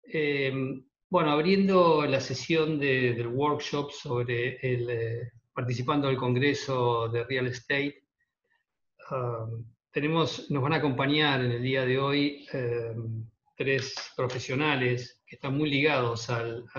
Eh, bueno, abriendo la sesión del workshop sobre participando del Congreso de Real Estate, nos van a acompañar en el día de hoy tres profesionales que están muy ligados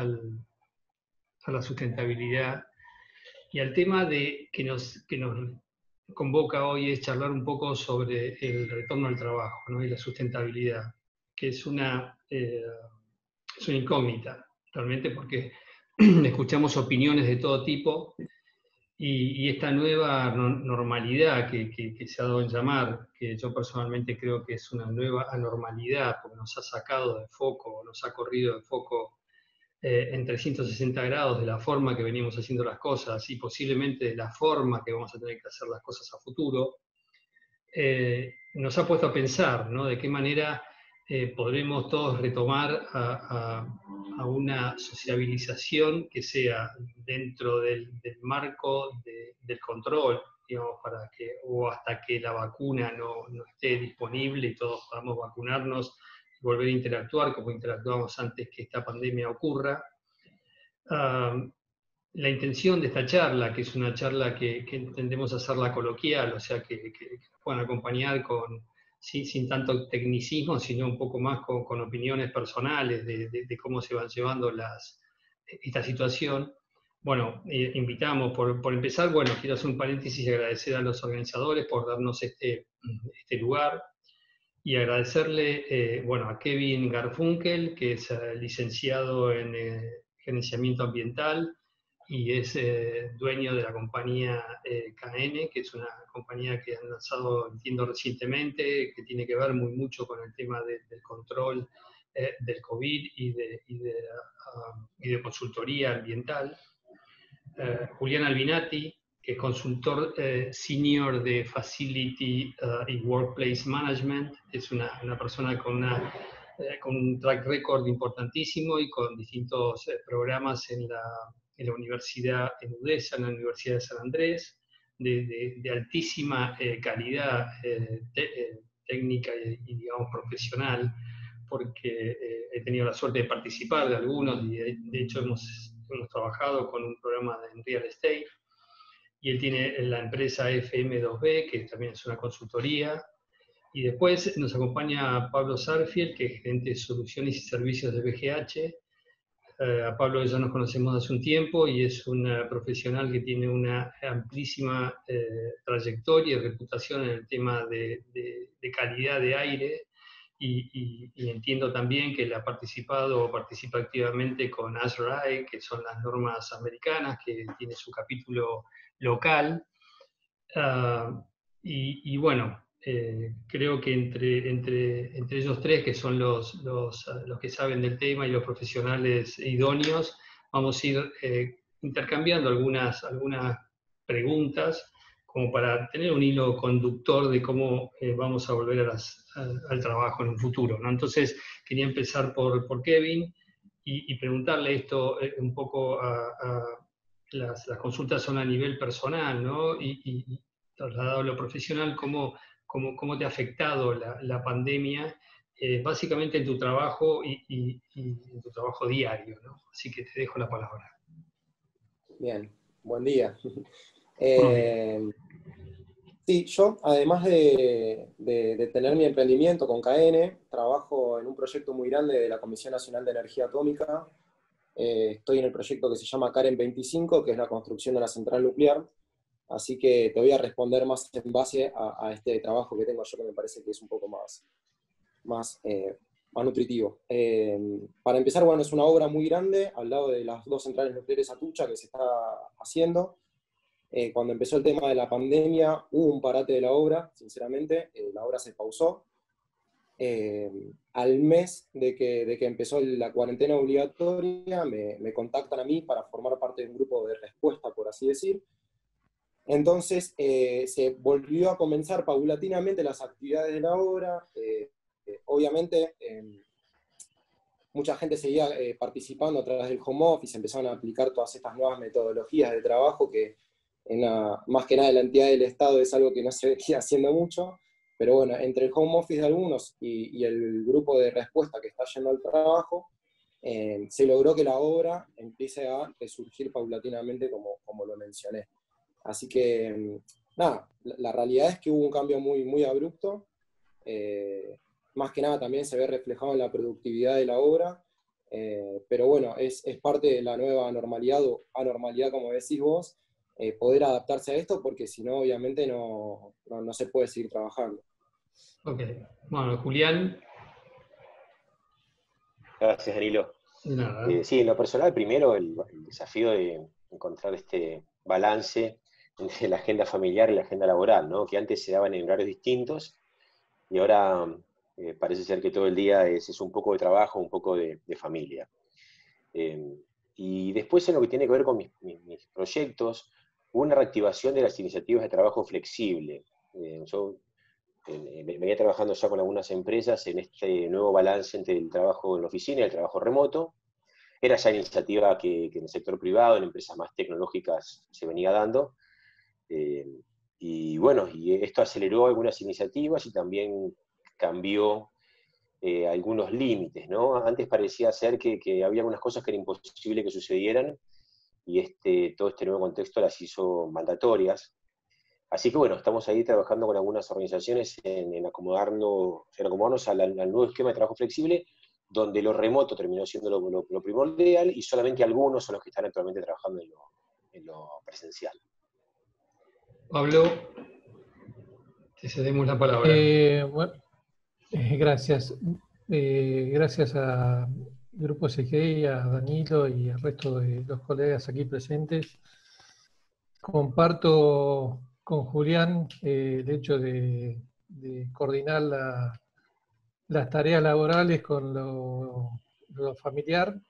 a la sustentabilidad y al tema que nos convoca hoy es charlar un poco sobre el retorno al trabajo, ¿no? Y la sustentabilidad, que es una incógnita, realmente, porque escuchamos opiniones de todo tipo y esta nueva normalidad que se ha dado en llamar, que yo personalmente creo que es una nueva anormalidad, porque nos ha sacado de foco, nos ha corrido de foco en 360 grados de la forma que venimos haciendo las cosas y posiblemente de la forma que vamos a tener que hacer las cosas a futuro, nos ha puesto a pensar, ¿no? De qué manera podremos todos retomar a una sociabilización que sea dentro del marco del control, digamos, o hasta que la vacuna no esté disponible y todos podamos vacunarnos y volver a interactuar como interactuábamos antes que esta pandemia ocurra. Uh, la intención de esta charla, que es una charla que entendemos hacerla coloquial, o sea, que nos puedan acompañar sin tanto tecnicismo, sino un poco más con opiniones personales de cómo se van llevando esta situación. Bueno, invitamos, por empezar, bueno, quiero hacer un paréntesis y agradecer a los organizadores por darnos este lugar y agradecerle, bueno, a Kevin Garfunkel, que es licenciado en gerenciamiento ambiental, y es dueño de la compañía KN, que es una compañía que han lanzado, entiendo, recientemente, que tiene que ver mucho con el tema del control del COVID y de consultoría ambiental. Julián Albinati, que es consultor senior de Facility y Workplace Management, es una persona con un track record importantísimo y con distintos programas en la universidad, en UDESA, en la Universidad de San Andrés, de altísima calidad técnica y, digamos, profesional, porque he tenido la suerte de participar de algunos y de hecho hemos trabajado con un programa en Real Estate, y él tiene la empresa FM2B, que también es una consultoría. Y después nos acompaña Pablo Sarfield, que es gerente de soluciones y servicios de BGH. A Pablo ya nos conocemos hace un tiempo y es un profesional que tiene una amplísima trayectoria y reputación en el tema de calidad de aire, y entiendo también que él ha participado o participa activamente con ASHRAE, que son las normas americanas, que tiene su capítulo local. Y bueno, creo que entre ellos tres, que son los que saben del tema y los profesionales idóneos, vamos a ir intercambiando algunas preguntas como para tener un hilo conductor de cómo vamos a volver al trabajo en un futuro, ¿no? Entonces, quería empezar por Kevin y preguntarle esto un poco las consultas son a nivel personal, ¿no? Y trasladado a lo profesional, ¿cómo te ha afectado la pandemia, básicamente en tu trabajo y en tu trabajo diario, ¿no? Así que te dejo la palabra. Bien, buen día. Buenos días. Sí, yo, además de tener mi emprendimiento con KN, trabajo en un proyecto muy grande de la Comisión Nacional de Energía Atómica. Estoy en el proyecto que se llama Karen 25, que es la construcción de la central nuclear. Así que te voy a responder más en base a este trabajo que tengo yo, que me parece que es un poco más nutritivo. Para empezar, bueno, es una obra muy grande, al lado de las dos centrales nucleares Atucha que se está haciendo. Cuando empezó el tema de la pandemia, hubo un parate de la obra, sinceramente, la obra se pausó. Al mes de que empezó la cuarentena obligatoria, me contactan a mí para formar parte de un grupo de respuesta, por así decir. Entonces, se volvió a comenzar paulatinamente las actividades de la obra. Obviamente, mucha gente seguía participando a través del home office, empezaron a aplicar todas estas nuevas metodologías de trabajo que más que nada en la entidad del Estado es algo que no se venía haciendo mucho, pero bueno, entre el home office de algunos y el grupo de respuesta que está yendo al trabajo, se logró que la obra empiece a resurgir paulatinamente, como lo mencioné. Así que, nada, la realidad es que hubo un cambio muy, muy abrupto. Más que nada también se ve reflejado en la productividad de la obra, pero bueno, es parte de la nueva normalidad o anormalidad, como decís vos, poder adaptarse a esto, porque si no, obviamente no se puede seguir trabajando. Ok. Bueno, Julián, Gracias, Danilo. nada. Sí, en lo personal, primero el desafío de encontrar este balance entre la agenda familiar y la agenda laboral, ¿no? Que antes se daban en horarios distintos y ahora parece ser que todo el día es un poco de trabajo, un poco de familia. Eh, y después en lo que tiene que ver con mis proyectos, hubo una reactivación de las iniciativas de trabajo flexible. Yo venía trabajando ya con algunas empresas en este nuevo balance entre el trabajo en la oficina y el trabajo remoto. Era ya iniciativa que en el sector privado, en empresas más tecnológicas, se venía dando. Eh, y bueno, y esto aceleró algunas iniciativas y también cambió algunos límites, ¿no? Antes parecía ser que había algunas cosas que era imposible que sucedieran y todo este nuevo contexto las hizo mandatorias. Así que bueno, estamos ahí trabajando con algunas organizaciones en acomodarnos al nuevo esquema de trabajo flexible, donde lo remoto terminó siendo lo primordial y solamente algunos son los que están actualmente trabajando en lo presencial. Pablo, te cedemos la palabra. Bueno, gracias. Gracias a Grupo SG, a Danilo y al resto de los colegas aquí presentes. Comparto con Julián el hecho de coordinar las tareas laborales con lo familiar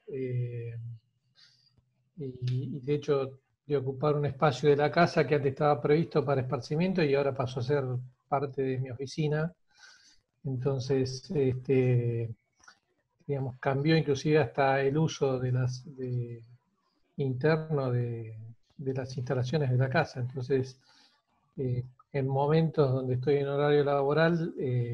y de hecho de ocupar un espacio de la casa que antes estaba previsto para esparcimiento y ahora pasó a ser parte de mi oficina. Entonces, digamos, cambió inclusive hasta el uso interno de las instalaciones de la casa. Entonces, en momentos donde estoy en horario laboral,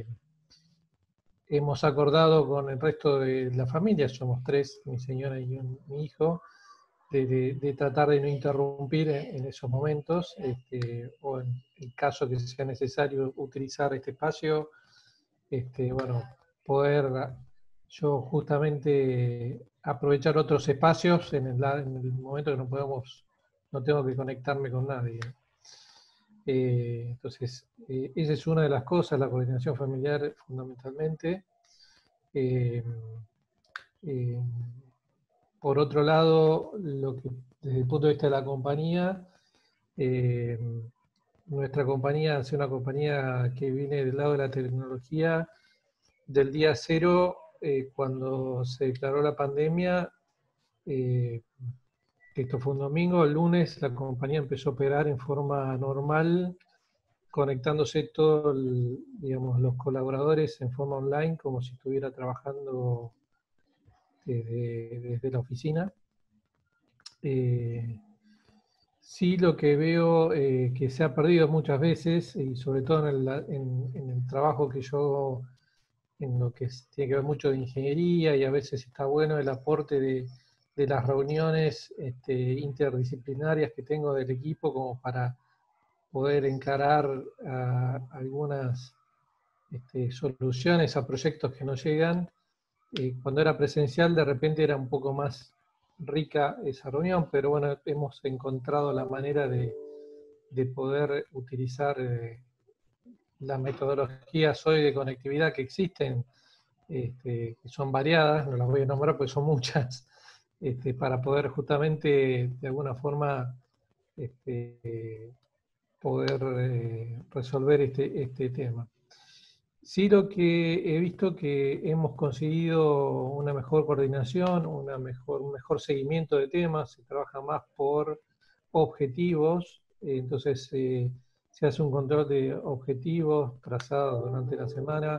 hemos acordado con el resto de la familia, somos tres, mi señora y mi hijo, de tratar de no interrumpir en esos momentos, o en el caso que sea necesario utilizar este espacio, bueno, poder yo justamente aprovechar otros espacios en el momento que no tengo que conectarme con nadie. Entonces, esa es una de las cosas, la coordinación familiar fundamentalmente. Por otro lado, desde el punto de vista de la compañía, nuestra compañía es una compañía que viene del lado de la tecnología. Del día cero, cuando se declaró la pandemia, esto fue un domingo, el lunes la compañía empezó a operar en forma normal, conectándose todos los colaboradores en forma online, como si estuviera trabajando desde la oficina. Sí, lo que veo que se ha perdido muchas veces, y sobre todo en el trabajo que yo, en lo que tiene que ver mucho de ingeniería, y a veces está bueno el aporte de las reuniones interdisciplinarias que tengo del equipo como para poder encarar algunas soluciones a proyectos que no llegan. Cuando era presencial de repente era un poco más rica esa reunión, pero bueno, hemos encontrado la manera de poder utilizar las metodologías hoy de conectividad que existen, que son variadas, no las voy a nombrar porque son muchas, para poder justamente de alguna forma poder resolver este tema. Sí, lo que he visto que hemos conseguido una mejor coordinación, un mejor seguimiento de temas, se trabaja más por objetivos, entonces se hace un control de objetivos trazados durante la semana,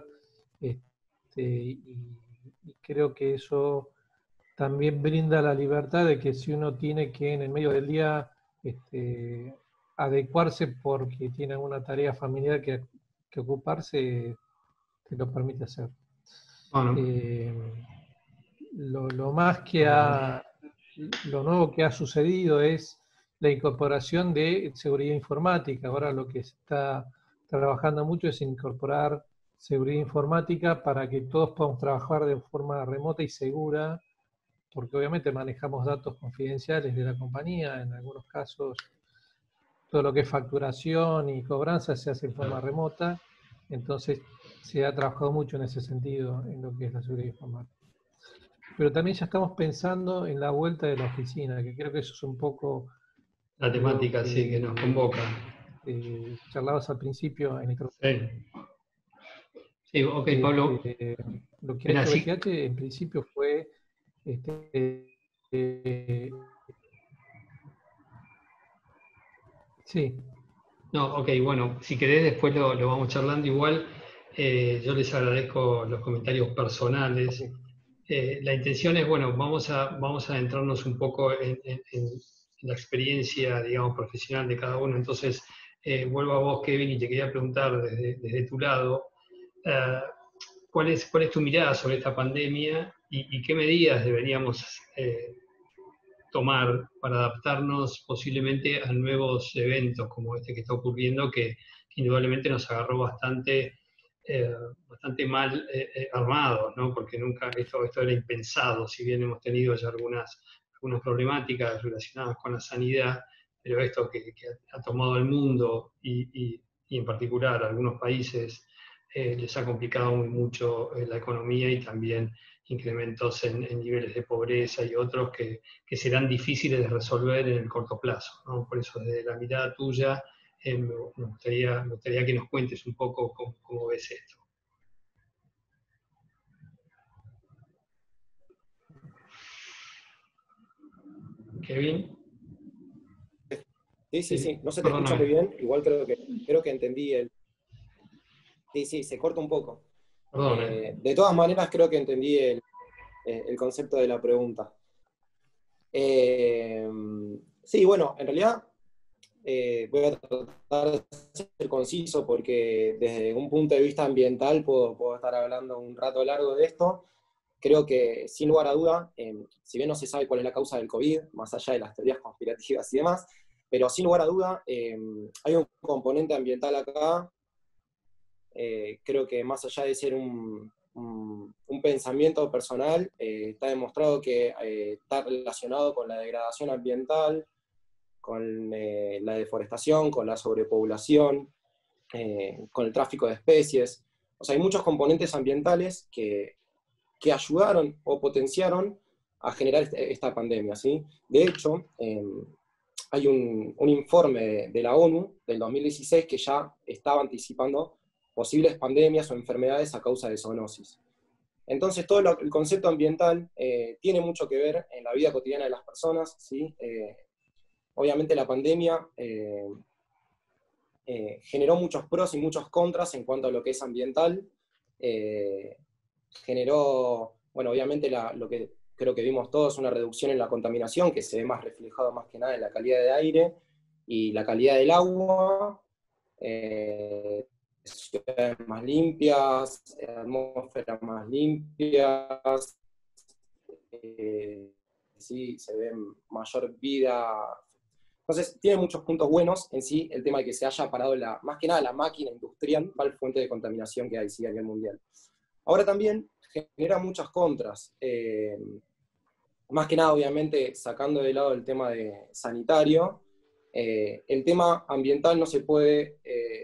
y creo que eso también brinda la libertad de que si uno tiene que en el medio del día adecuarse porque tiene alguna tarea familiar que ocuparse, te lo permite hacer. Bueno. lo más que lo nuevo que ha sucedido es la incorporación de seguridad informática. Ahora lo que se está trabajando mucho es incorporar seguridad informática para que todos podamos trabajar de forma remota y segura, porque obviamente manejamos datos confidenciales de la compañía. En algunos casos todo lo que es facturación y cobranza se hace en forma remota, entonces se ha trabajado mucho en ese sentido en lo que es la seguridad informática. Pero también ya estamos pensando en la vuelta de la oficina, que creo que eso es un poco La temática, que, sí, que nos convoca. Charlabas al principio en el Sí. Sí, ok, Pablo. lo que ha Mira, hecho sí. BTH en principio fue sí. No, ok, bueno, si querés después lo vamos charlando igual. Yo les agradezco los comentarios personales. Okay. La intención es, bueno, vamos a adentrarnos un poco en la experiencia, digamos, profesional de cada uno. Entonces, vuelvo a vos, Kevin, y te quería preguntar desde tu lado, eh, cuál es tu mirada sobre esta pandemia y qué medidas deberíamos tomar para adaptarnos posiblemente a nuevos eventos como este que está ocurriendo, que indudablemente nos agarró bastante mal armados, ¿no? Porque nunca esto era impensado, si bien hemos tenido ya algunas problemáticas relacionadas con la sanidad, pero esto que ha tomado al mundo y en particular a algunos países les ha complicado muy mucho la economía y también incrementos en niveles de pobreza y otros que serán difíciles de resolver en el corto plazo, ¿no? Por eso, desde la mirada tuya, me gustaría que nos cuentes un poco cómo ves esto. Kevin. Sí, no se te escucha muy Perdóname. bien, igual creo que entendí el... Sí, se corta un poco. Perdón. De todas maneras creo que entendí el concepto de la pregunta. Sí, bueno, en realidad voy a tratar de ser conciso porque desde un punto de vista ambiental puedo estar hablando un rato largo de esto. Creo que, sin lugar a duda, si bien no se sabe cuál es la causa del COVID, más allá de las teorías conspirativas y demás, pero sin lugar a duda hay un componente ambiental acá. Creo que más allá de ser un pensamiento personal, está demostrado que está relacionado con la degradación ambiental, con la deforestación, con la sobrepoblación, con el tráfico de especies. O sea, hay muchos componentes ambientales que ayudaron o potenciaron a generar esta pandemia, ¿sí? De hecho, hay un informe de la ONU del 2016 que ya estaba anticipando posibles pandemias o enfermedades a causa de zoonosis. Entonces, todo el concepto ambiental tiene mucho que ver en la vida cotidiana de las personas, ¿sí? Obviamente la pandemia generó muchos pros y muchos contras en cuanto a lo que es ambiental. Generó, bueno, obviamente lo que creo que vimos todos, una reducción en la contaminación, que se ve más reflejado más que nada en la calidad de aire y la calidad del agua, ciudades más limpias, atmósferas más limpias, sí, se ve mayor vida. Entonces, tiene muchos puntos buenos en sí el tema de que se haya parado más que nada la máquina industrial, la fuente de contaminación que hay sí, a nivel mundial. Ahora también genera muchas contras. Más que nada, obviamente, sacando de lado el tema sanitario, el tema ambiental no se puede,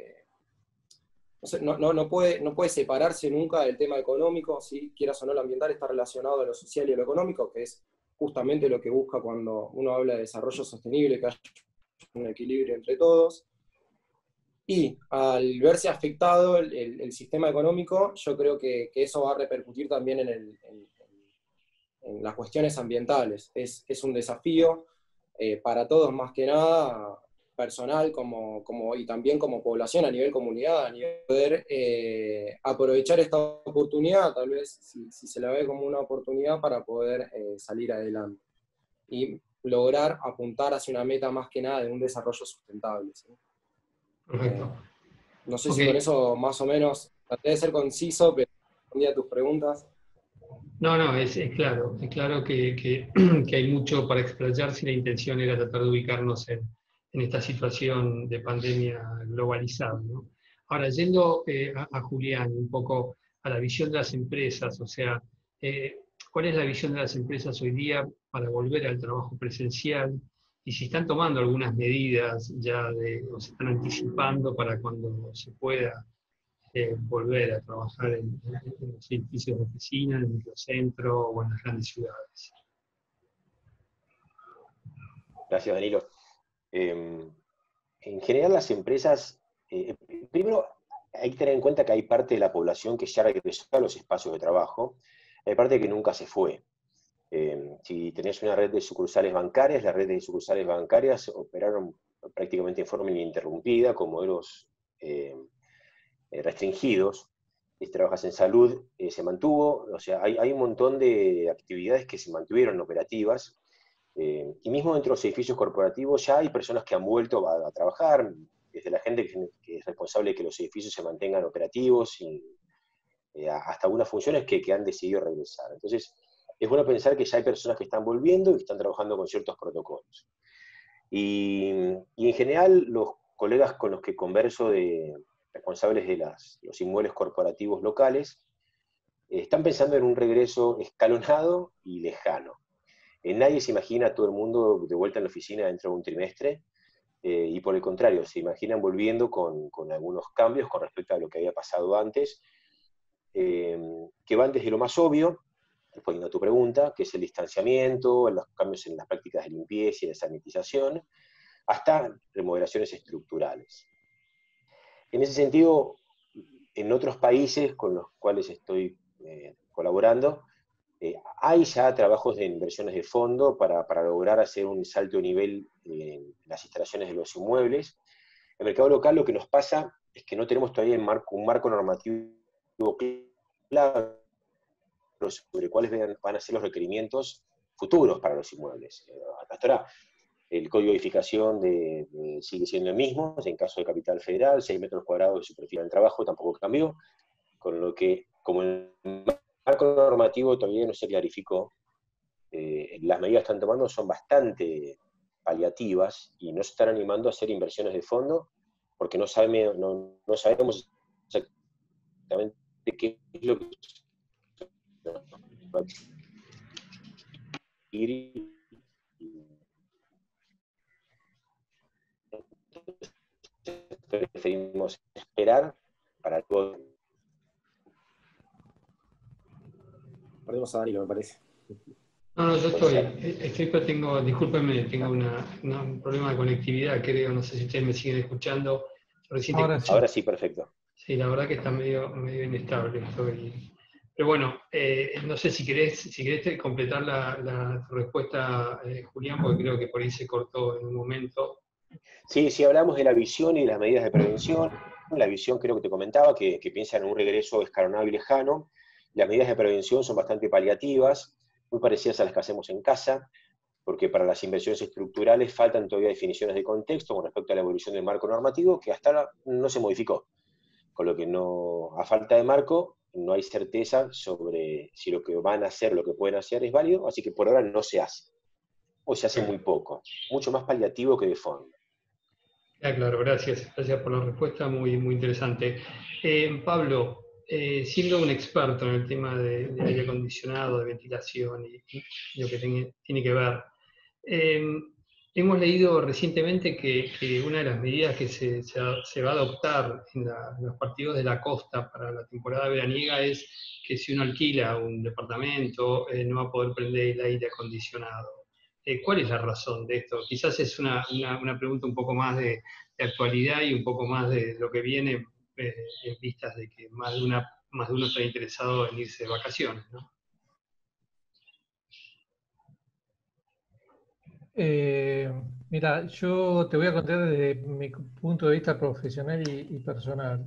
no puede separarse nunca del tema económico, ¿sí? Quieras o no, lo ambiental está relacionado a lo social y a lo económico, que es justamente lo que busca cuando uno habla de desarrollo sostenible, que haya un equilibrio entre todos. Y al verse afectado el sistema económico, yo creo que eso va a repercutir también en las cuestiones ambientales. Es un desafío para todos, más que nada, personal y también como población, a nivel comunidad, a nivel poder aprovechar esta oportunidad, tal vez si se la ve como una oportunidad para poder salir adelante y lograr apuntar hacia una meta más que nada de un desarrollo sustentable, ¿sí? Perfecto. No sé si con eso más o menos traté de ser conciso, pero respondí a tus preguntas. No, es claro que hay mucho para explayarse y la intención era tratar de ubicarnos en esta situación de pandemia globalizada, ¿no? Ahora, yendo a Julián, un poco a la visión de las empresas, o sea, ¿cuál es la visión de las empresas hoy día para volver al trabajo presencial? Y si están tomando algunas medidas ya o se están anticipando para cuando se pueda volver a trabajar en los edificios de oficina, en el microcentro o en las grandes ciudades. Gracias, Danilo. En general las empresas, primero hay que tener en cuenta que hay parte de la población que ya regresó a los espacios de trabajo, hay parte que nunca se fue. Si tenés una red de sucursales bancarias, las redes de sucursales bancarias operaron prácticamente en forma ininterrumpida, con modelos restringidos. Si trabajas en salud, se mantuvo, o sea, hay un montón de actividades que se mantuvieron operativas, y mismo dentro de los edificios corporativos ya hay personas que han vuelto a trabajar, desde la gente que es responsable de que los edificios se mantengan operativos, y hasta algunas funciones que han decidido regresar. Entonces, es bueno pensar que ya hay personas que están volviendo y que están trabajando con ciertos protocolos. Y en general, los colegas con los que converso responsables de los inmuebles corporativos locales, están pensando en un regreso escalonado y lejano. Nadie se imagina a todo el mundo de vuelta en la oficina dentro de un trimestre, y por el contrario, se imaginan volviendo con algunos cambios con respecto a lo que había pasado antes, que van desde lo más obvio, respondiendo a tu pregunta, que es el distanciamiento, los cambios en las prácticas de limpieza y de sanitización, hasta remodelaciones estructurales. En ese sentido, en otros países con los cuales estoy colaborando, hay ya trabajos de inversiones de fondo para lograr hacer un salto de nivel en las instalaciones de los inmuebles. En el mercado local lo que nos pasa es que no tenemos todavía un marco normativo claro sobre cuáles van a ser los requerimientos futuros para los inmuebles. Hasta ahora, el código de edificación sigue siendo el mismo, en caso de Capital Federal, 6 metros cuadrados de superficie del trabajo tampoco cambió, con lo que, como el marco normativo todavía no se clarificó, las medidas que están tomando son bastante paliativas y no se están animando a hacer inversiones de fondo porque no sabemos exactamente qué es lo que va a ir. Preferimos esperar para todo. Perdimos a Danilo, me parece. No, yo estoy, pero discúlpenme, tengo un problema de conectividad, creo, no sé si ustedes me siguen escuchando. Ahora sí, perfecto. Sí, la verdad que está medio inestable. Pero bueno, no sé si querés completar la respuesta, Julián, porque creo que por ahí se cortó en un momento. Sí, hablamos de la visión y de las medidas de prevención. La visión creo que te comentaba, que piensa en un regreso escalonado y lejano. Las medidas de prevención son bastante paliativas, muy parecidas a las que hacemos en casa, porque para las inversiones estructurales faltan todavía definiciones de contexto con respecto a la evolución del marco normativo, que hasta ahora no se modificó. Con lo que a falta de marco, no hay certeza sobre si lo que van a hacer, lo que pueden hacer es válido, así que por ahora no se hace. O se hace muy poco, mucho más paliativo que de fondo. Claro, gracias por la respuesta, muy interesante. Pablo, siendo un experto en el tema de aire acondicionado, de ventilación y lo que tiene que ver, hemos leído recientemente que una de las medidas que se va a adoptar en los partidos de la costa para la temporada veraniega es que si uno alquila un departamento, no va a poder prender el aire acondicionado. ¿Cuál es la razón de esto? Quizás es una pregunta un poco más de actualidad y un poco más de lo que viene, en vistas de que más de uno está interesado en irse de vacaciones, ¿no? Mira, yo te voy a contar desde mi punto de vista profesional y personal.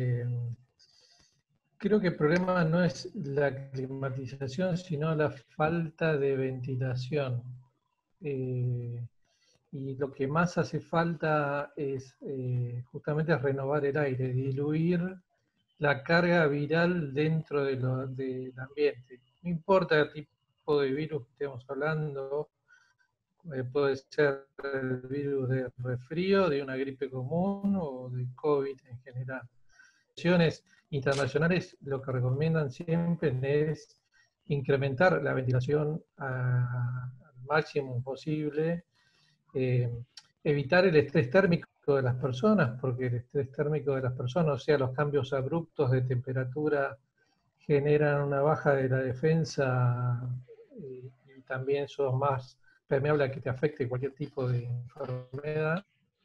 Creo que el problema no es la climatización, sino la falta de ventilación. Y lo que más hace falta es justamente renovar el aire, diluir la carga viral dentro del ambiente. no importa el tipo de virus que estemos hablando, puede ser el virus de resfrío, de una gripe común o de COVID en general. Organizaciones internacionales lo que recomiendan siempre es incrementar la ventilación al máximo posible, evitar el estrés térmico de las personas, porque el estrés térmico de las personas, o sea, los cambios abruptos de temperatura, generan una baja de la defensa y también son más permeables a que te afecte cualquier tipo de enfermedad.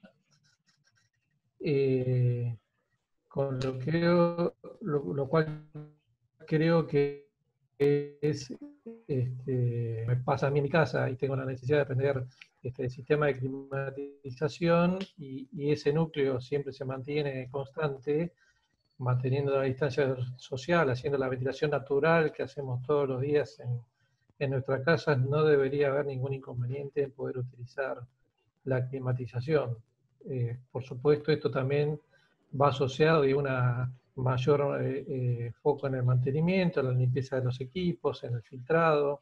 Con lo cual creo que es, me pasa a mí en mi casa y tengo la necesidad de aprender el sistema de climatización y ese núcleo siempre se mantiene constante, manteniendo la distancia social, haciendo la ventilación natural que hacemos todos los días en nuestras casas. No debería haber ningún inconveniente en poder utilizar la climatización. Por supuesto, esto también va asociado de una mayor foco en el mantenimiento, en la limpieza de los equipos, en el filtrado,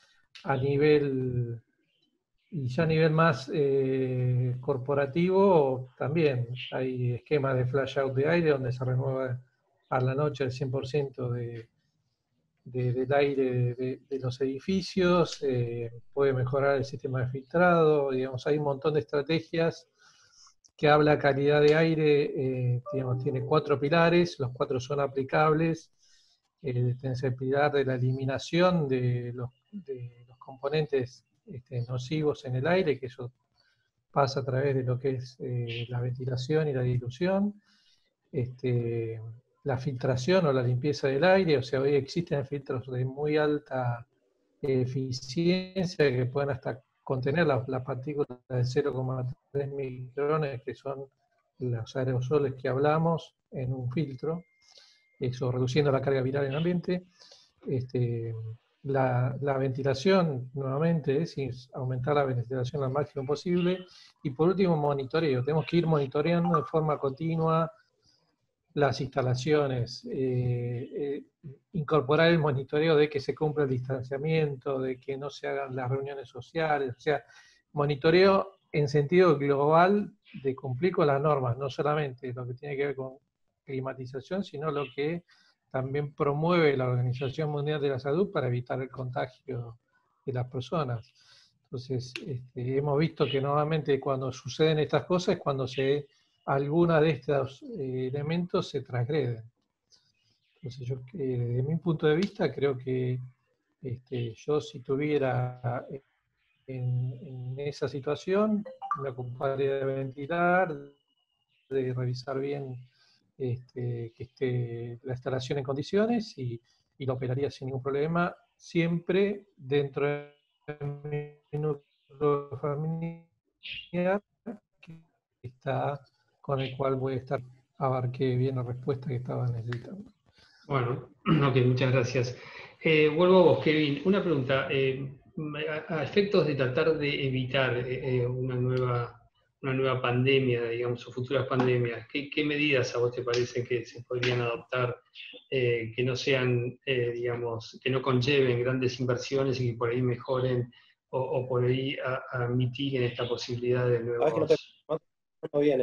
y ya a nivel más corporativo también hay esquemas de flash out de aire donde se renueva a la noche el 100% del aire de los edificios, puede mejorar el sistema de filtrado, digamos, hay un montón de estrategias que habla calidad de aire, digamos, tiene 4 pilares, los 4 son aplicables. Tenés el pilar de la eliminación de los componentes nocivos en el aire, que eso pasa a través de lo que es la ventilación y la dilución. La filtración o la limpieza del aire, o sea, hoy existen filtros de muy alta eficiencia que pueden hasta contener las partículas de 0,3 micrones, que son los aerosoles que hablamos en un filtro, eso reduciendo la carga viral en el ambiente. La ventilación, nuevamente, es aumentar la ventilación al máximo posible. Y por último, monitoreo. Tenemos que ir monitoreando de forma continua las instalaciones, incorporar el monitoreo de que se cumpla el distanciamiento, de que no se hagan las reuniones sociales, o sea, monitoreo en sentido global de cumplir con las normas, no solamente lo que tiene que ver con climatización, sino lo que también promueve la Organización Mundial de la Salud para evitar el contagio de las personas. Entonces, hemos visto que normalmente cuando suceden estas cosas es cuando alguna de estos elementos se transgreden. Entonces, yo, desde mi punto de vista, creo que yo si estuviera en esa situación, me ocuparía de ventilar, de revisar bien que esté la instalación en condiciones y lo operaría sin ningún problema, siempre dentro de mi núcleo familiar que está con el cual voy a estar, abarqué bien la respuesta que estaba necesitando. Bueno, ok, muchas gracias. Vuelvo a vos, Kevin. Una pregunta. A efectos de tratar de evitar una nueva pandemia, digamos, o futuras pandemias, ¿qué medidas a vos te parecen que se podrían adoptar que no sean, digamos, que no conlleven grandes inversiones y que por ahí mejoren o por ahí mitiguen esta posibilidad de nuevos... Sabes que no viene.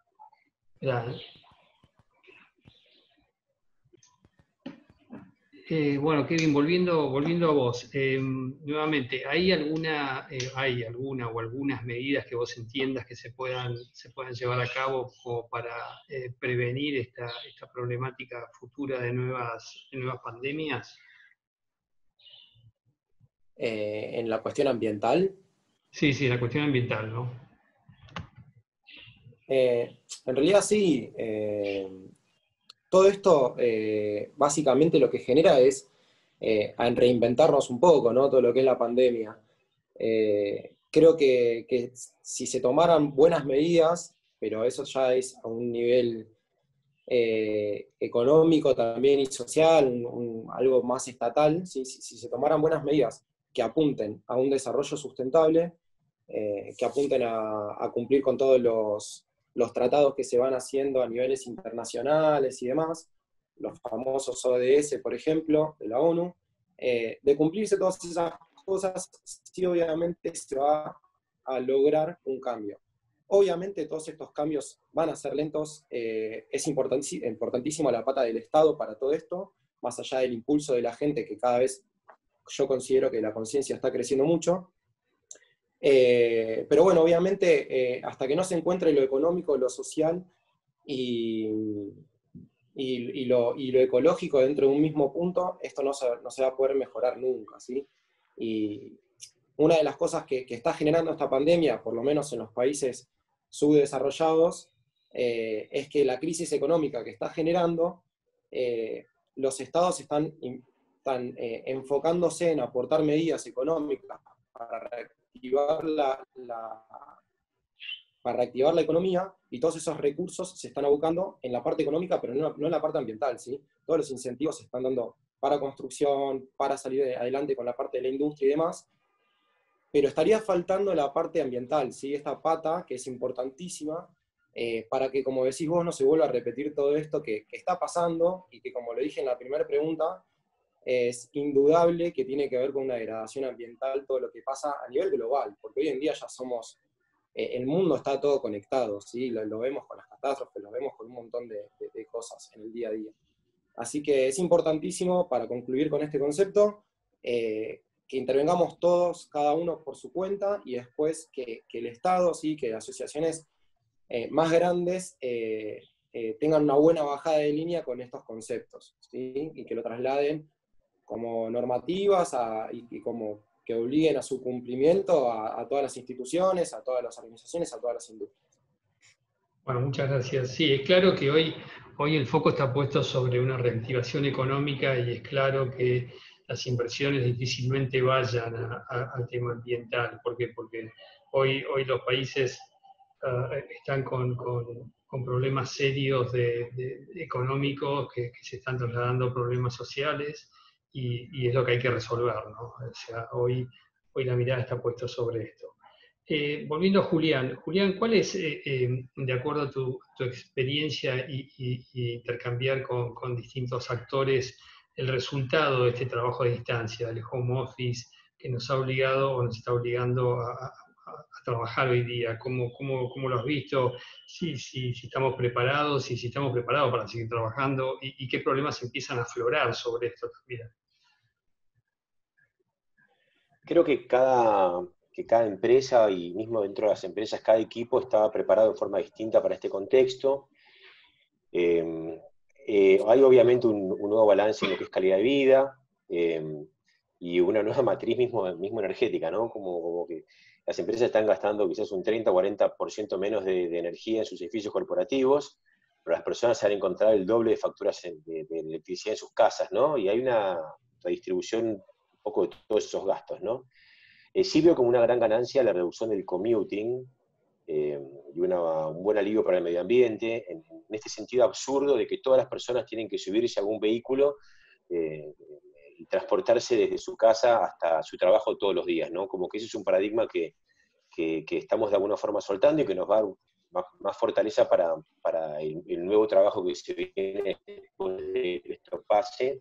Bueno, Kevin, volviendo a vos, nuevamente, ¿hay alguna o algunas medidas que vos entiendas que se puedan llevar a cabo como para prevenir esta problemática futura de nuevas pandemias? En la cuestión ambiental. Sí, la cuestión ambiental, ¿no? En realidad sí. Todo esto básicamente lo que genera es a reinventarnos un poco, ¿no? Todo lo que es la pandemia. Creo que si se tomaran buenas medidas, pero eso ya es a un nivel económico también y social, algo más estatal, si se tomaran buenas medidas que apunten a un desarrollo sustentable, que apunten a cumplir con todos los tratados que se van haciendo a niveles internacionales y demás, los famosos ODS, por ejemplo, de la ONU, De cumplirse todas esas cosas, sí obviamente se va a lograr un cambio. Obviamente todos estos cambios van a ser lentos, es importantísimo la pata del Estado para todo esto, más allá del impulso de la gente, que cada vez yo considero que la conciencia está creciendo mucho. Pero bueno, obviamente hasta que no se encuentre lo económico, lo social y lo ecológico dentro de un mismo punto, esto no se va a poder mejorar nunca, ¿sí? Y una de las cosas que está generando esta pandemia, por lo menos en los países subdesarrollados, es que la crisis económica que está generando, los estados están enfocándose en aportar medidas económicas para reactivar la economía, y todos esos recursos se están abocando en la parte económica, pero no en la parte ambiental, ¿sí? Todos los incentivos se están dando para construcción, para salir adelante con la parte de la industria y demás, pero estaría faltando la parte ambiental, ¿sí? Esta pata que es importantísima para que, como decís vos, no se vuelva a repetir todo esto que está pasando, y que, como lo dije en la primera pregunta, es indudable que tiene que ver con una degradación ambiental todo lo que pasa a nivel global, porque hoy en día ya somos, el mundo está todo conectado, ¿sí? Lo vemos con las catástrofes, lo vemos con un montón de cosas en el día a día. Así que es importantísimo, para concluir con este concepto, que intervengamos todos, cada uno por su cuenta, y después que el Estado, ¿sí? Que asociaciones más grandes tengan una buena bajada de línea con estos conceptos, ¿sí? Y que lo trasladen como normativas y como que obliguen a su cumplimiento a todas las instituciones, a todas las organizaciones, a todas las industrias. Bueno, muchas gracias. Sí, es claro que hoy el foco está puesto sobre una reactivación económica, y es claro que las inversiones difícilmente vayan al tema ambiental. ¿Por qué? Porque hoy los países están con problemas serios económicos que se están trasladando a problemas sociales, y es lo que hay que resolver, ¿no? O sea, hoy la mirada está puesta sobre esto. Volviendo a Julián. Julián, ¿cuál es, de acuerdo a tu experiencia y intercambiar con distintos actores, el resultado de este trabajo a distancia, del home office, que nos ha obligado o nos está obligando a trabajar hoy día? ¿Cómo lo has visto? Si estamos preparados, si estamos preparados para seguir trabajando, y qué problemas empiezan a aflorar sobre esto también. Creo que cada empresa, y mismo dentro de las empresas, cada equipo estaba preparado de forma distinta para este contexto. Hay obviamente un nuevo balance en lo que es calidad de vida, y una nueva matriz mismo energética, ¿no? Como que las empresas están gastando quizás un 30 o 40% menos de energía en sus edificios corporativos, pero las personas han encontrado el doble de facturas de electricidad en sus casas, ¿no? Y hay una redistribución un poco de todos esos gastos, ¿no? Sí veo como una gran ganancia la reducción del commuting, y un buen alivio para el medio ambiente, en este sentido absurdo de que todas las personas tienen que subirse a algún vehículo y transportarse desde su casa hasta su trabajo todos los días, ¿no? Como que ese es un paradigma que estamos de alguna forma soltando, y que nos va a dar más fortaleza para el nuevo trabajo que se viene después de que esto pase.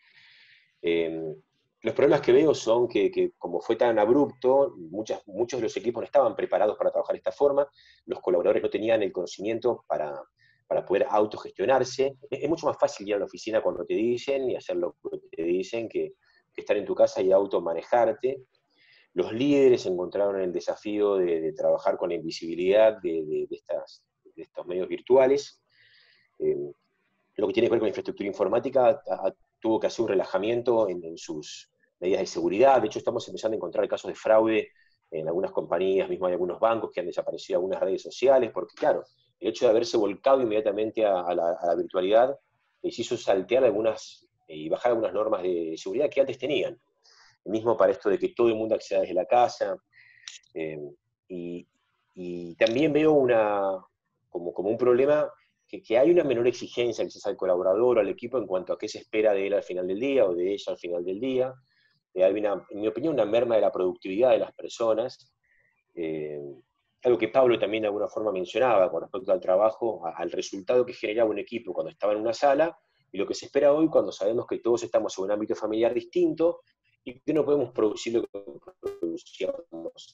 Los problemas que veo son que como fue tan abrupto, muchos de los equipos no estaban preparados para trabajar de esta forma, los colaboradores no tenían el conocimiento para poder autogestionarse. Es mucho más fácil ir a la oficina cuando te dicen y hacer lo que te dicen que estar en tu casa y automanejarte. Los líderes encontraron el desafío de trabajar con la invisibilidad de estos medios virtuales. Lo que tiene que ver con infraestructura informática tuvo que hacer un relajamiento en sus medidas de seguridad. De hecho, estamos empezando a encontrar casos de fraude en algunas compañías, mismo hay algunos bancos que han desaparecido algunas redes sociales, porque claro, el hecho de haberse volcado inmediatamente a la virtualidad les hizo saltear y bajar algunas normas de seguridad que antes tenían. El mismo para esto de que todo el mundo acceda desde la casa. Y también veo como un problema que hay una menor exigencia quizás al colaborador o al equipo en cuanto a qué se espera de él al final del día o de ella al final del día. Hay en mi opinión, una merma de la productividad de las personas. Algo que Pablo también de alguna forma mencionaba con respecto al trabajo, al resultado que generaba un equipo cuando estaba en una sala, y lo que se espera hoy cuando sabemos que todos estamos en un ámbito familiar distinto y que no podemos producir lo que producíamos.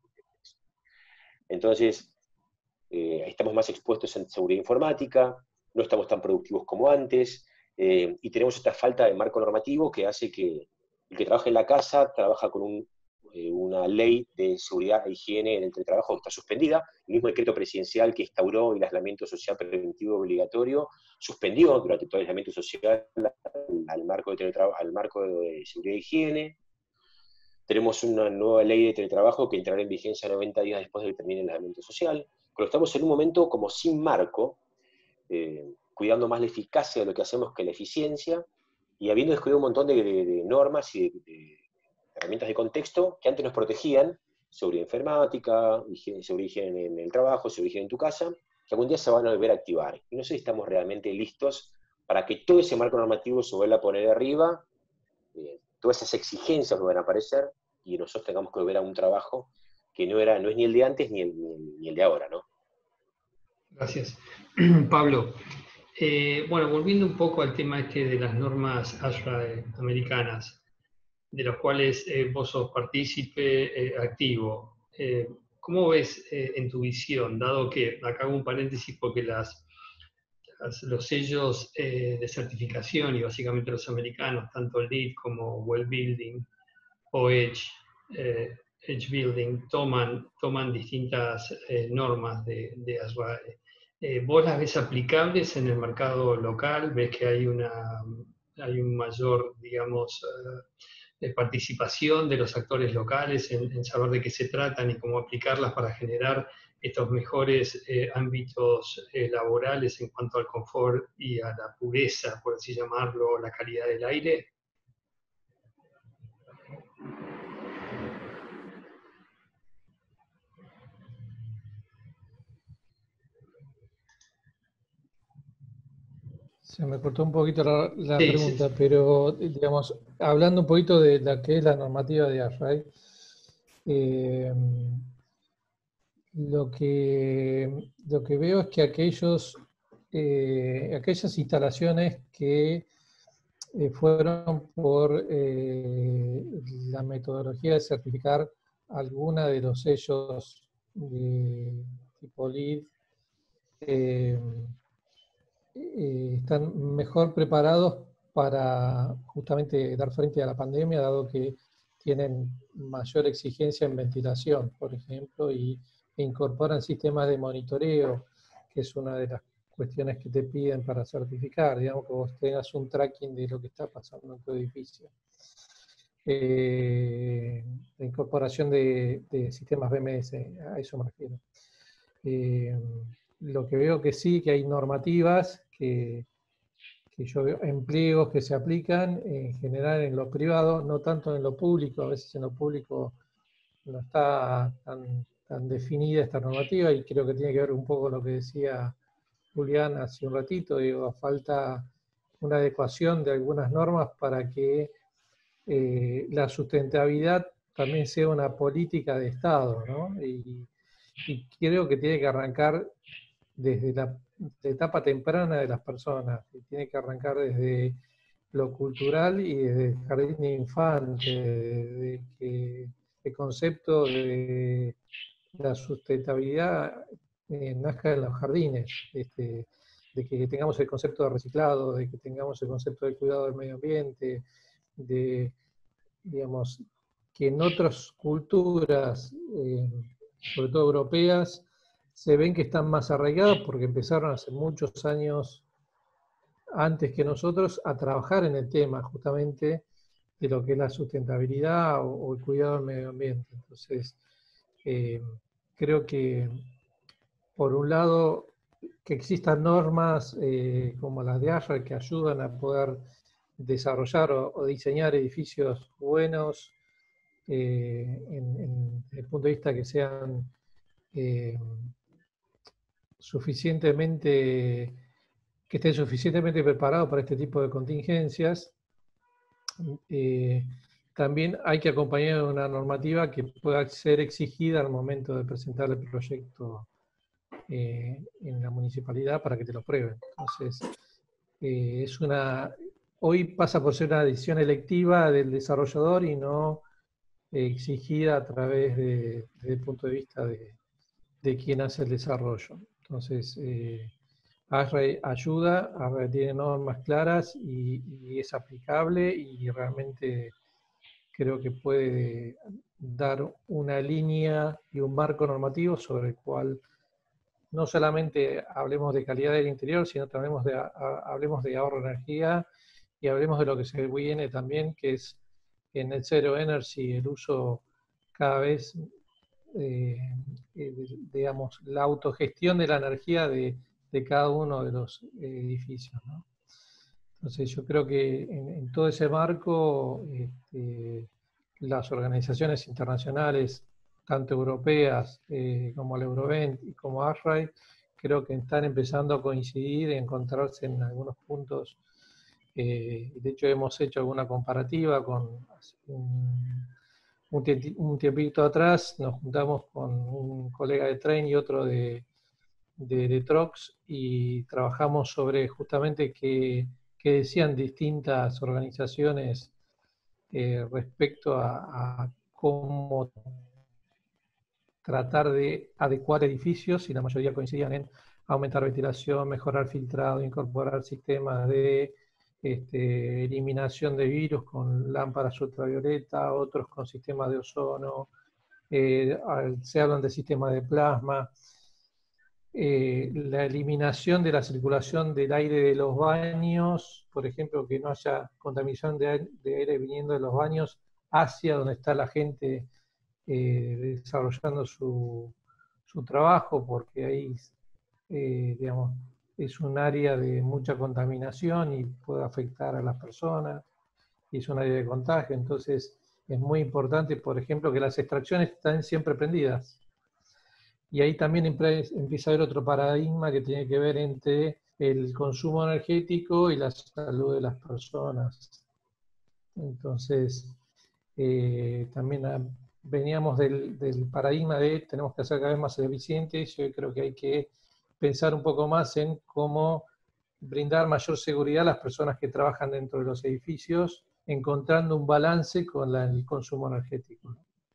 Entonces, estamos más expuestos en seguridad informática, no estamos tan productivos como antes, y tenemos esta falta de marco normativo que hace que el que trabaja en la casa trabaja con una ley de seguridad e higiene en el teletrabajo que está suspendida. El mismo decreto presidencial que instauró el aislamiento social preventivo obligatorio suspendió durante todo el aislamiento social al marco de teletrabajo, al marco de seguridad e higiene. Tenemos una nueva ley de teletrabajo que entrará en vigencia 90 días después de que termine el aislamiento social. Pero estamos en un momento como sin marco, cuidando más la eficacia de lo que hacemos que la eficiencia, y habiendo descubierto un montón de normas y de herramientas de contexto que antes nos protegían, seguridad informática, seguridad higiene en el trabajo, seguridad higiene en tu casa, que algún día se van a volver a activar. Y no sé si estamos realmente listos para que todo ese marco normativo se vuelva a poner arriba, todas esas exigencias van a aparecer, y nosotros tengamos que volver a un trabajo que no es ni el de antes ni el de ahora, ¿no? Gracias. Pablo, bueno, volviendo un poco al tema de las normas ASHRAE americanas, de los cuales vos sos partícipe activo, ¿cómo ves en tu visión, dado que, acá hago un paréntesis porque los sellos de certificación, y básicamente los americanos, tanto LEED como Well Building o Edge Building, toman distintas normas de ASHRAE. ¿Vos las ves aplicables en el mercado local? ¿Ves que hay un mayor, digamos, participación de los actores locales en saber de qué se tratan y cómo aplicarlas para generar estos mejores ámbitos laborales en cuanto al confort y a la pureza, por así llamarlo, la calidad del aire? Se me cortó un poquito la Sí, pregunta, sí. pero digamos, hablando un poquito de la que es la normativa de ASHRAE, lo que veo es que aquellas instalaciones que fueron por la metodología de certificar alguna de los sellos de tipo LEED, están mejor preparados para justamente dar frente a la pandemia, dado que tienen mayor exigencia en ventilación, por ejemplo, e incorporan sistemas de monitoreo, que es una de las cuestiones que te piden para certificar, digamos que vos tengas un tracking de lo que está pasando en tu edificio. La incorporación de sistemas BMS, a eso me refiero. Lo que veo que sí, que hay normativas que yo veo, empleos que se aplican en general en lo privado, no tanto en lo público. A veces en lo público no está tan definida esta normativa, y creo que tiene que ver un poco con lo que decía Julián hace un ratito. Digo, falta una adecuación de algunas normas para que la sustentabilidad también sea una política de Estado, ¿no? Y creo que tiene que arrancar desde la etapa temprana de las personas, que tiene que arrancar desde lo cultural y desde el jardín de infantes, de que el concepto de la sustentabilidad nazca en los jardines, de que tengamos el concepto de reciclado, de que tengamos el concepto del cuidado del medio ambiente, de, digamos, que en otras culturas, sobre todo europeas, se ven que están más arraigadas porque empezaron hace muchos años antes que nosotros a trabajar en el tema justamente de lo que es la sustentabilidad o el cuidado del medio ambiente. Entonces, creo que por un lado que existan normas como las de ASHRAE que ayudan a poder desarrollar o diseñar edificios buenos en el punto de vista que sean que estén suficientemente preparados para este tipo de contingencias. También hay que acompañar de una normativa que pueda ser exigida al momento de presentar el proyecto en la municipalidad para que te lo prueben. Entonces, hoy pasa por ser una decisión electiva del desarrollador y no exigida a través desde el punto de vista de quien hace el desarrollo. Entonces, ASRAE ayuda, ASRAE tiene normas claras y es aplicable, y realmente creo que puede dar una línea y un marco normativo sobre el cual no solamente hablemos de calidad del interior, sino también hablemos de ahorro de energía, y hablemos de lo que se viene también, que es en el Zero Energy, el uso cada vez, digamos, la autogestión de la energía de cada uno de los edificios, ¿no? Entonces yo creo que en todo ese marco, las organizaciones internacionales, tanto europeas como el Eurovent y como ASRAE, creo que están empezando a coincidir, a encontrarse en algunos puntos. De hecho, hemos hecho alguna comparativa con un tiempito atrás, nos juntamos con un colega de Train y otro de Trox, y trabajamos sobre justamente que decían distintas organizaciones respecto a cómo tratar de adecuar edificios, y la mayoría coincidían en aumentar ventilación, mejorar filtrado, incorporar sistemas de eliminación de virus con lámparas ultravioleta, otros con sistemas de ozono, se hablan de sistemas de plasma, la eliminación de la circulación del aire de los baños, por ejemplo, que no haya contaminación de aire viniendo de los baños hacia donde está la gente desarrollando su trabajo, porque ahí, digamos, es un área de mucha contaminación y puede afectar a las personas, y es un área de contagio. Entonces es muy importante, por ejemplo, que las extracciones estén siempre prendidas. Y ahí también empieza a haber otro paradigma que tiene que ver entre el consumo energético y la salud de las personas. Entonces, también veníamos del paradigma de tenemos que ser cada vez más eficientes. Yo creo que hay que pensar un poco más en cómo brindar mayor seguridad a las personas que trabajan dentro de los edificios, encontrando un balance con el consumo energético.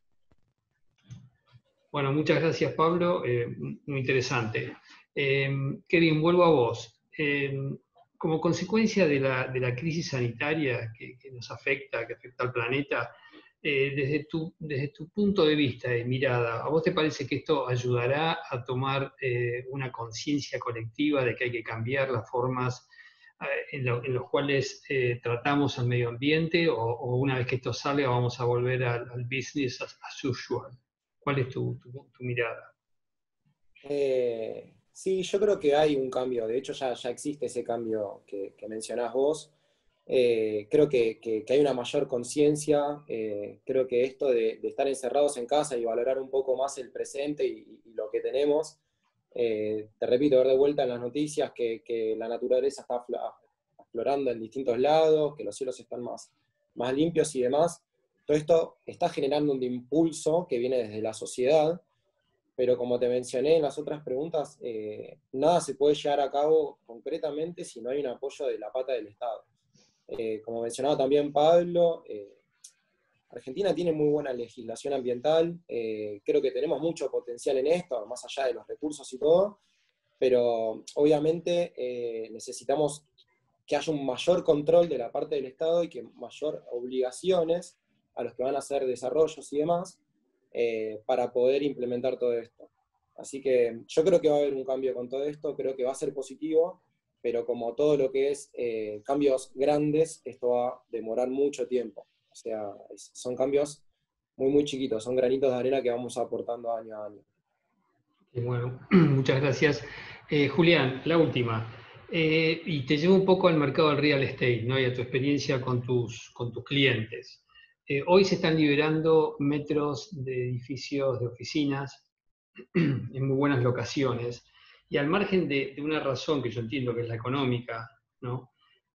Bueno, muchas gracias, Pablo. Muy interesante. Kevin, vuelvo a vos. Como consecuencia de la crisis sanitaria que nos afecta, que afecta al planeta, desde tu punto de vista, de mirada, ¿a vos te parece que esto ayudará a tomar una conciencia colectiva de que hay que cambiar las formas en los cuales tratamos al medio ambiente, o una vez que esto salga vamos a volver al business as usual? ¿Cuál es tu mirada? Sí, yo creo que hay un cambio. De hecho, ya existe ese cambio que mencionás vos. Creo que hay una mayor conciencia. Creo que esto de estar encerrados en casa y valorar un poco más el presente y lo que tenemos. Te repito, ver de vuelta en las noticias que la naturaleza está aflorando en distintos lados, que los cielos están más limpios y demás. Todo esto está generando un impulso que viene desde la sociedad, pero como te mencioné en las otras preguntas, nada se puede llevar a cabo concretamente si no hay un apoyo de la pata del Estado. Como mencionaba también Pablo, Argentina tiene muy buena legislación ambiental, creo que tenemos mucho potencial en esto, más allá de los recursos y todo, pero obviamente necesitamos que haya un mayor control de la parte del Estado y que mayor obligaciones a los que van a hacer desarrollos y demás, para poder implementar todo esto. Así que yo creo que va a haber un cambio con todo esto, creo que va a ser positivo, pero como todo lo que es cambios grandes, esto va a demorar mucho tiempo. O sea, son cambios muy, muy chiquitos, son granitos de arena que vamos aportando año a año. Bueno, muchas gracias. Julián, la última. Y te llevo un poco al mercado del real estate, ¿no? Y a tu experiencia con tus clientes. Hoy se están liberando metros de edificios de oficinas en muy buenas locaciones, y al margen de una razón que yo entiendo que es la económica, ¿no?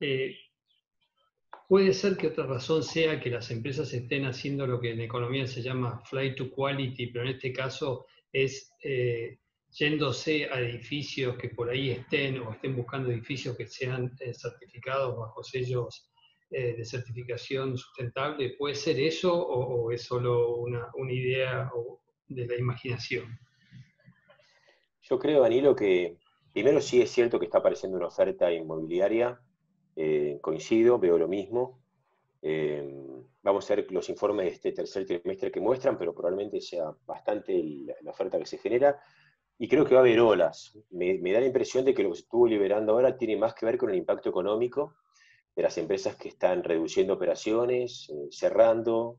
Puede ser que otra razón sea que las empresas estén haciendo lo que en economía se llama flight to quality, pero en este caso es yéndose a edificios que por ahí estén o estén buscando edificios que sean certificados bajo sellos de certificación sustentable? ¿Puede ser eso o es solo una idea de la imaginación? Yo creo, Danilo, que primero sí es cierto que está apareciendo una oferta inmobiliaria, coincido, veo lo mismo. Vamos a ver los informes de este tercer trimestre que muestran, pero probablemente sea bastante la oferta que se genera. Y creo que va a haber olas. Me da la impresión de que lo que se estuvo liberando ahora tiene más que ver con el impacto económico de las empresas que están reduciendo operaciones, cerrando,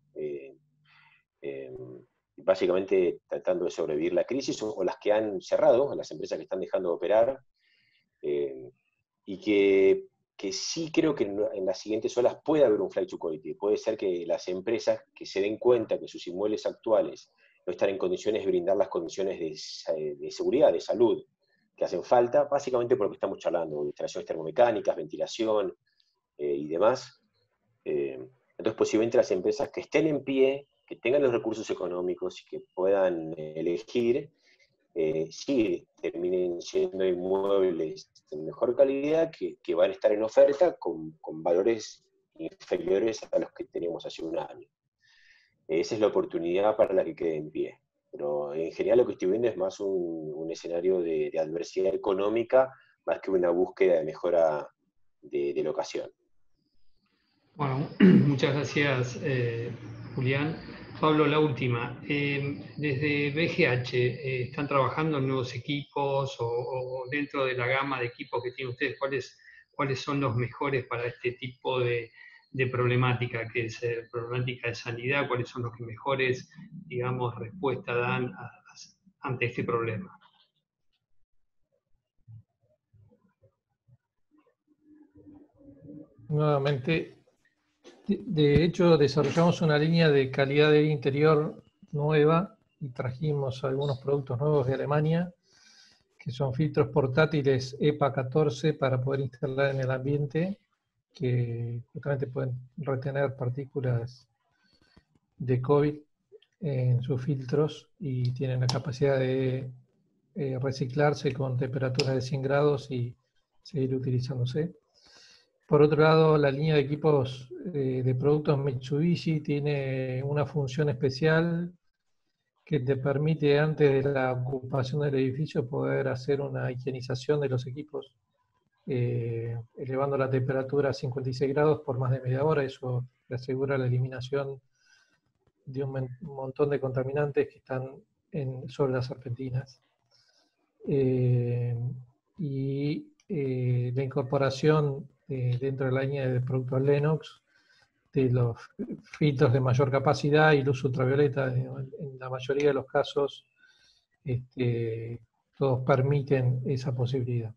básicamente tratando de sobrevivir la crisis, o las que han cerrado, las empresas que están dejando de operar, y que sí creo que en las siguientes olas puede haber un flight to quality. Puede ser que las empresas que se den cuenta que sus inmuebles actuales no están en condiciones de brindar las condiciones de seguridad, de salud, que hacen falta, básicamente por lo que estamos charlando, instalaciones termomecánicas, ventilación y demás. Entonces, posiblemente las empresas que estén en pie, que tengan los recursos económicos y que puedan elegir, sí terminen siendo inmuebles de mejor calidad que van a estar en oferta con valores inferiores a los que teníamos hace un año. Esa es la oportunidad para la que quede en pie. Pero en general lo que estoy viendo es más un escenario de adversidad económica, más que una búsqueda de mejora de locación. Bueno, muchas gracias, Julián. Pablo, la última. Desde BGH, ¿están trabajando en nuevos equipos o dentro de la gama de equipos que tienen ustedes? ¿Cuáles son los mejores para este tipo de problemática, que es problemática de sanidad? ¿Cuáles son los que mejores, digamos, respuesta dan ante este problema? Nuevamente, de hecho, desarrollamos una línea de calidad de aire interior nueva y trajimos algunos productos nuevos de Alemania, que son filtros portátiles EPA 14 para poder instalar en el ambiente, que justamente pueden retener partículas de COVID en sus filtros y tienen la capacidad de reciclarse con temperaturas de 100 grados y seguir utilizándose. Por otro lado, la línea de equipos de productos Mitsubishi tiene una función especial que te permite, antes de la ocupación del edificio, poder hacer una higienización de los equipos, elevando la temperatura a 56 grados por más de media hora. Eso te asegura la eliminación de un montón de contaminantes que están sobre las serpentinas. Y la incorporación dentro de la línea de productos Lennox de los filtros de mayor capacidad y luz ultravioleta. En la mayoría de los casos todos permiten esa posibilidad.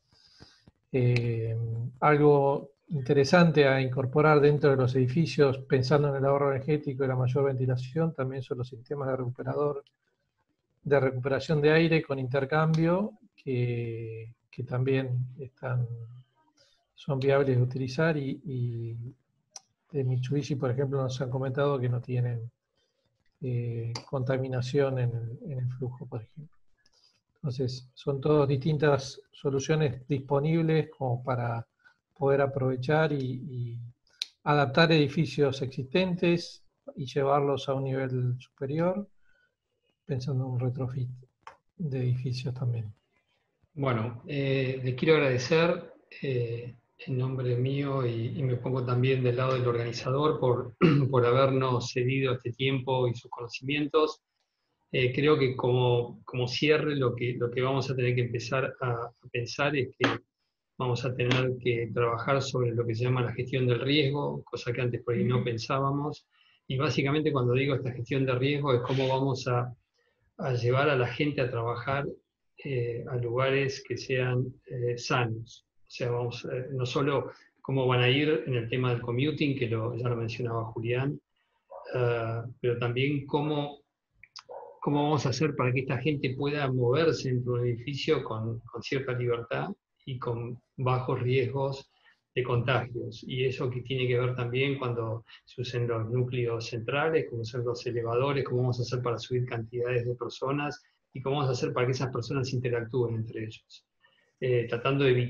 Algo interesante a incorporar dentro de los edificios, pensando en el ahorro energético y la mayor ventilación, también son los sistemas de recuperación de aire con intercambio, que también son viables de utilizar, y de Mitsubishi, por ejemplo, nos han comentado que no tienen contaminación en el flujo, por ejemplo. Entonces, son todas distintas soluciones disponibles como para poder aprovechar y adaptar edificios existentes y llevarlos a un nivel superior, pensando en un retrofit de edificios también. Bueno, les quiero agradecer en nombre mío y me pongo también del lado del organizador por habernos cedido este tiempo y sus conocimientos. Creo que como cierre lo que vamos a tener que empezar a pensar es que vamos a tener que trabajar sobre lo que se llama la gestión del riesgo, cosa que antes por ahí no pensábamos. Y básicamente cuando digo esta gestión de riesgo es cómo vamos a llevar a la gente a trabajar a lugares que sean sanos. O sea, no solo cómo van a ir en el tema del commuting, que ya lo mencionaba Julián, pero también cómo vamos a hacer para que esta gente pueda moverse dentro de un edificio con cierta libertad y con bajos riesgos de contagios. Y eso que tiene que ver también cuando se usen los núcleos centrales, cómo usan los elevadores, cómo vamos a hacer para subir cantidades de personas y cómo vamos a hacer para que esas personas interactúen entre ellos, tratando de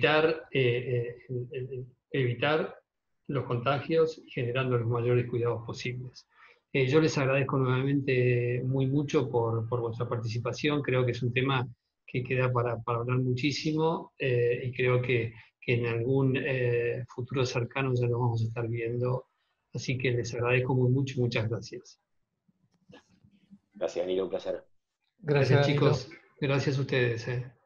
evitar los contagios y generando los mayores cuidados posibles. Yo les agradezco nuevamente mucho por vuestra participación. Creo que es un tema que queda para hablar muchísimo, y creo que en algún futuro cercano ya lo vamos a estar viendo. Así que les agradezco mucho y muchas gracias. Gracias, Danilo, un placer. Gracias, Danilo. chicos. Gracias a ustedes.